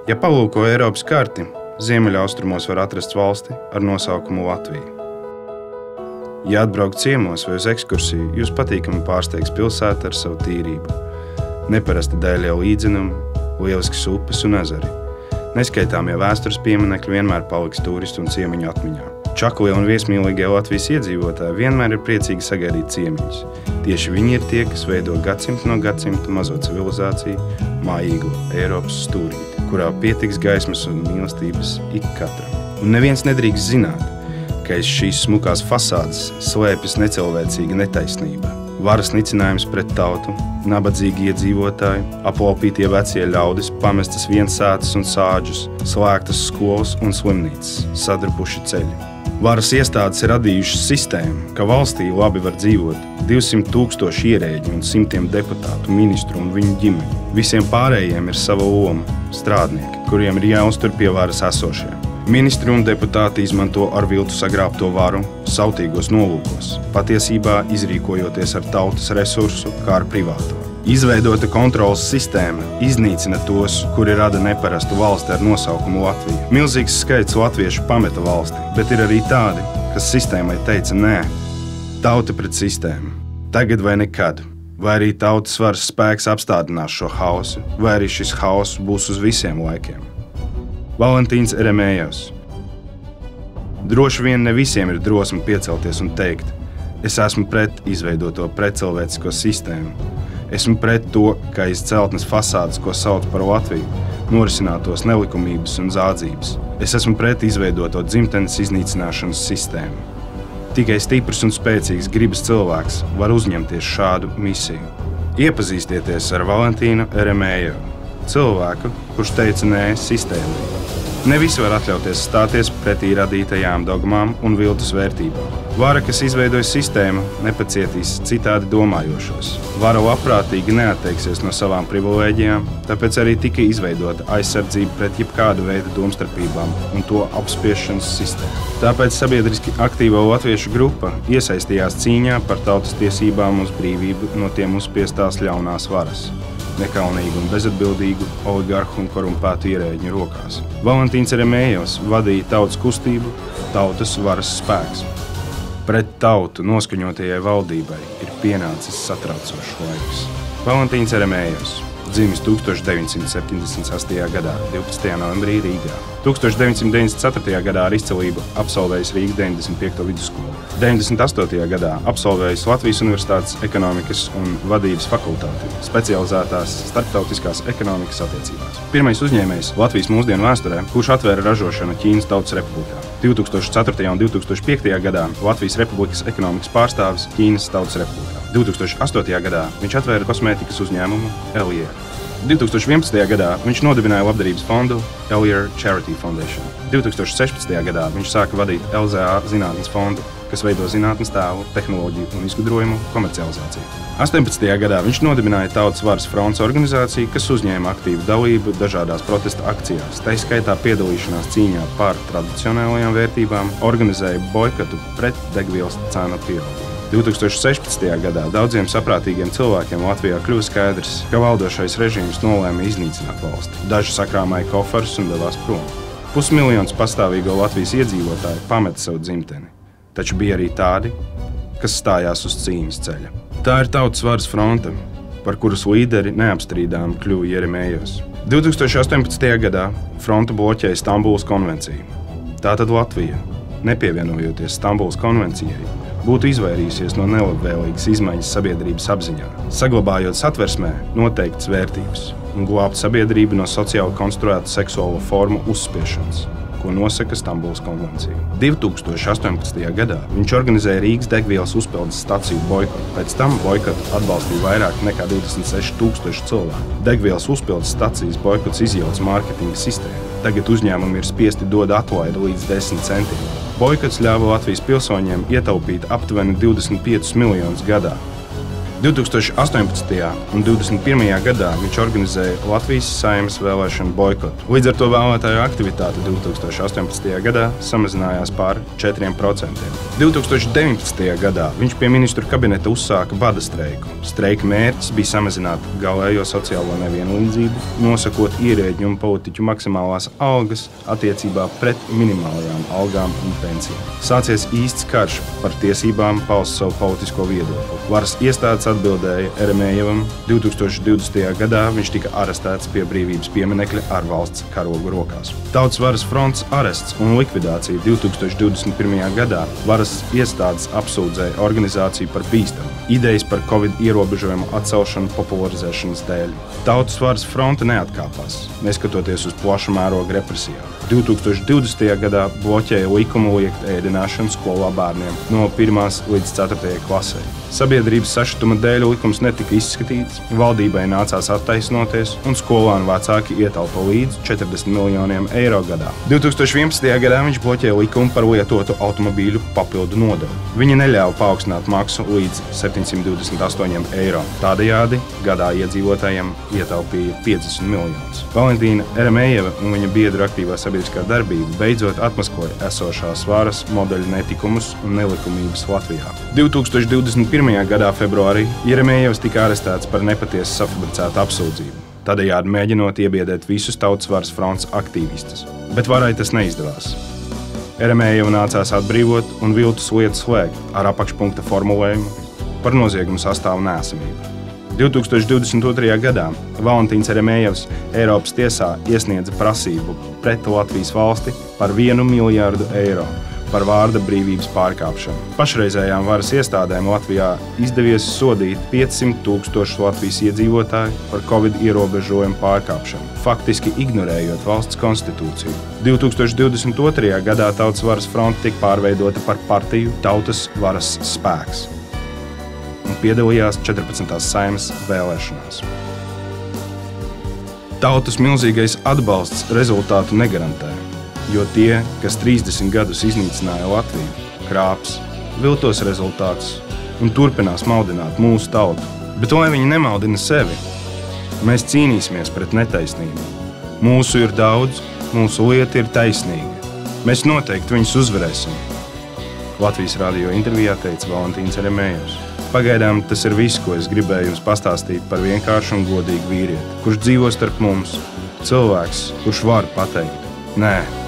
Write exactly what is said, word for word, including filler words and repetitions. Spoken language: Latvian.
Ja palūko Eiropas karti, ziemeļaustrumos var atrast valsti ar nosaukumu Latvija. Ja atbraukt ciemos vai uz ekskursiju, jūs patīkami pārsteigs pilsēta ar savu tīrību. Neparasti dēļie līdzenumi, lieliskas upes un ezeri. Neskaitāmie vēstures pieminekļi vienmēr paliks turistu un ciemiņu atmiņā. Čaklie un viesmīlīgie Latvijas iedzīvotāji vienmēr ir priecīgi sagaidīt ciemiņus. Tieši viņi ir tie, kas veido gadsimtu no gadsimta mazo civilizāciju, mājīgo Eiropas stūrīti, kurā pietiks gaismas un mīlestības ik katram. Un neviens nedrīkst zināt, ka aiz šīs smukās fasādes slēpjas necilvēcīga netaisnība. Varas nicinājums pret tautu, nabadzīgi iedzīvotāji, aplaupītie vecie ļaudis, pamestas viensātas un sāģus, slēgtas skolas un slimnīcas, sadrupuši ceļi. Varas iestādes ir radījušas sistēmu, ka valstī labi var dzīvot divsimt tūkstoši ierēģi un simtiem deputātu, ministru un viņu ģimeņu. Visiem pārējiem ir sava loma, strādnieki, kuriem ir jāuztur pie varas esošie. Ministri un deputāti izmanto ar viltu sagrābto varu sautīgos nolūkos, patiesībā izrīkojoties ar tautas resursu, kā ar privāto. Izveidota kontrolas sistēma iznīcina tos, kuri rada neparastu valsti ar nosaukumu Latvija. Milzīgs skaits latviešu pameta valsti, bet ir arī tādi, kas sistēmai teica nē. Tauta pret sistēmu. Tagad vai nekad. Vai arī tautas varas spēks apstādinās šo hausu, vai arī šis hauss būs uz visiem laikiem. Valentīns Eremējos. Droši vien ne visiem ir drosme piecelties un teikt, es esmu pret izveidoto pretcilvēcisko sistēmu. Esmu pret to, ka aiz celtnes fasādes, ko sauc par Latviju, norisinātos nelikumības un zādzības. Es esmu pret izveidoto dzimtenes iznīcināšanas sistēmu. Tikai stiprs un spēcīgs gribas cilvēks var uzņemties šādu misiju. Iepazīstieties ar Valentīnu Eremējo, cilvēku, kurš teica nē sistēmai. Ne visi var atļauties stāties pretī radītajām dogmām un viltus vērtībām. Vara, kas izveidoja sistēmu, nepacietīs citādi domājošos. Vara labprātīgi neatteiksies no savām privilēģijām, tāpēc arī tika izveidota aizsardzība pret jebkādu veidu domstarpībām un to apspiešanas sistēmu. Tāpēc sabiedriski aktīvo latviešu grupa iesaistījās cīņā par tautas tiesībām uz brīvību no tiem uzspiestās ļaunās varas. Nekaunīgu un bezatbildīgu oligarhu un korumpētu ierēģņu rokās. Valentīns Eremējos vadīja tautas kustību, tautas varas spēks. Pret tautu noskaņotajai valdībai ir pienācis satraucošs laiks. Valentīns Eremējos dzimis tūkstoš deviņsimt septiņdesmit sastajā gadā, divpadsmitajā novembrī Rīgā. tūkstoš deviņsimt deviņdesmit ceturtajā gadā ar izcilību absolvējis Rīgas deviņdesmit piekto vidusskolu. deviņdesmit astotajā gadā absolvējis Latvijas Universitātes ekonomikas un vadības fakultāti, specializētās starptautiskās ekonomikas attiecībās. Pirmais uzņēmējs Latvijas mūsdienu vēsturē, kurš atvēra ražošanu Ķīnas Tautas Republikā. divi tūkstoši ceturtajā un divi tūkstoši piektajā gadā Latvijas Republikas ekonomikas pārstāvis Ķīnas Tautas Republikā. divi tūkstoši astotajā gadā viņš atvēra kosmētikas uzņēmumu Elier. divi tūkstoši vienpadsmitajā gadā viņš nodibināja labdarības fondu Elier Charity Foundation. divi tūkstoši sešpadsmitajā gadā viņš sāka vadīt L Z A zinātnes fondu, kas veido zinātnes tēlu, tehnoloģiju un izgudrojumu komercializāciju. astoņpadsmitajā gadā viņš nodibināja Tautas varas fronts organizāciju, kas uzņēma aktīvu dalību dažādās protesta akcijās, tai skaitā piedalīšanās cīņā par tradicionālajām vērtībām, organizēja boikotu pret degvielas cenu pieaugumu. divi tūkstoši sešpadsmitajā gadā daudziem saprātīgiem cilvēkiem Latvijā kļuva skaidrs, ka valdošais režīms nolēma iznīcināt valsti. Daži sakrāmāja koferus un devās prom. Pusmiljons pastāvīgo Latvijas iedzīvotāju pameta savu dzimteni, taču bija arī tādi, kas stājās uz cīņas ceļa. Tā ir Tautas varas fronte, par kuras līderi neapstrīdām kļuva Eremējos. divi tūkstoši astoņpadsmitajā gadā fronte bloķēja Stambulas konvenciju. Tātad Latvija, nepievienojoties Stambulas konvencijai, būtu izvairījusies no nelabvēlīgas izmaiņas sabiedrības apziņā, saglabājot satversmē noteiktas vērtības un glābt sabiedrību no sociāli konstruēta seksuālo formu uzspiešanas, ko nosaka Stambulas konvencija. divi tūkstoši astoņpadsmitajā gadā viņš organizēja Rīgas degvielas uzpildes staciju boikotu. Pēc tam boikotu atbalstīja vairāk nekā divdesmit seši tūkstoši cilvēku. Degvielas uzpildes stacijas boikots izjauca mārketinga sistēmu. Tagad uzņēmumi ir spiesti dod atlaidi līdz desmit centiem. Boikots ļāva Latvijas pilsoņiem ietaupīt aptuveni divdesmit piecus miljonus gadā. divi tūkstoši astoņpadsmitajā un divdesmit pirmajā gadā viņš organizēja Latvijas Saeimas vēlēšanu boikotu. Līdz ar to vēlētāju aktivitāte divi tūkstoši astoņpadsmitajā gadā samazinājās par četriem procentiem. divi tūkstoši deviņpadsmitajā gadā viņš pie ministru kabineta uzsāka bada streiku. Streika mērķis bija samazināt galējo sociālo nevienlīdzību, nosakot ierēģu un politiķu maksimālās algas attiecībā pret minimālajām algām un pensijām. Sācies īsts karš par tiesībām paust savu politisko viedokli. Varas iestādes atbildēja Eremējevam. divi tūkstoši divdesmitajā gadā viņš tika arestēts pie brīvības pieminekļa ar valsts karogu rokās. Tautas varas fronts arests un likvidācija divi tūkstoši divdesmit pirmajā gadā varas iestādes apsūdzēja organizāciju par bīstamu. Idejas par Covid ierobežojumu atcelšanu popularizēšanas dēļ. Tautas varas fronte neatkāpās, neskatoties uz plaša mēroga represijām. divi tūkstoši divdesmitajā gadā bloķēja likumu liekt ēdināšanu skolā bērniem no pirmās līdz ceturtajai klasei. Sabiedrības sašutuma dēļ likums netika izskatīts, valdībai nācās attaisnoties un skolānu vecāki ietalpa līdz četrdesmit miljoniem eiro gadā. divi tūkstoši vienpadsmitajā gadā viņš bloķēja likumu par lietotu automobīļu papildu nodevu. Viņa neļāva paaugstināt maksu līdz septiņsimt divdesmit astoņiem eiro. Tādējādi gadā iedzīvotājiem ietaupīja piecdesmit miljonus. Valentīna Eremējeva un viņa biedru aktīvā sabiedriskā darbība beidzot atmaskoja esošās varas modeļu netikumus un nelikumības Latvijā. divi tūkstoši divdesmit pirmajā gadā februārī Eremējevs tika arestēts par nepatiesu safabricētu apsūdzību, tādējādi mēģinot iebiedēt visus Tautas varas fronts aktīvistus. Bet varai tas neizdevās. Eremējevu nācās atbrīvot un viltus lietu slēgt ar apakšpunkta formulējumu par noziegumu sastāvu neesamību. divi tūkstoši divdesmit otrajā gadā Valentīns Eremējevs Eiropas tiesā iesniedza prasību pret Latvijas valsti par vienu miljārdu eiro par vārda brīvības pārkāpšanu. Pašreizējām varas iestādēm Latvijā izdevies sodīt piecsimt tūkstošus Latvijas iedzīvotāju par Covid ierobežojumu pārkāpšanu, faktiski ignorējot valsts konstitūciju. divi tūkstoši divdesmit otrajā gadā Tautas varas fronte tika pārveidota par partiju Tautas varas spēks un piedalījās četrpadsmitās Saeimas vēlēšanās. Tautas milzīgais atbalsts rezultātu negarantē, jo tie, kas trīsdesmit gadus iznīcināja Latviju, krāps, viltos rezultātus un turpinās maldināt mūsu tautu. Bet lai viņi nemaldina sevi, mēs cīnīsimies pret netaisnību. Mūsu ir daudz, mūsu lieta ir taisnīga. Mēs noteikti viņus uzvarēsim. Latvijas radio intervijā teica Valentīns Eremējevs. Pagaidām tas ir viss, ko es gribēju jums pastāstīt par vienkāršu un godīgu vīrieti, kurš dzīvo starp mums. Cilvēks, kurš var pateikt: nē,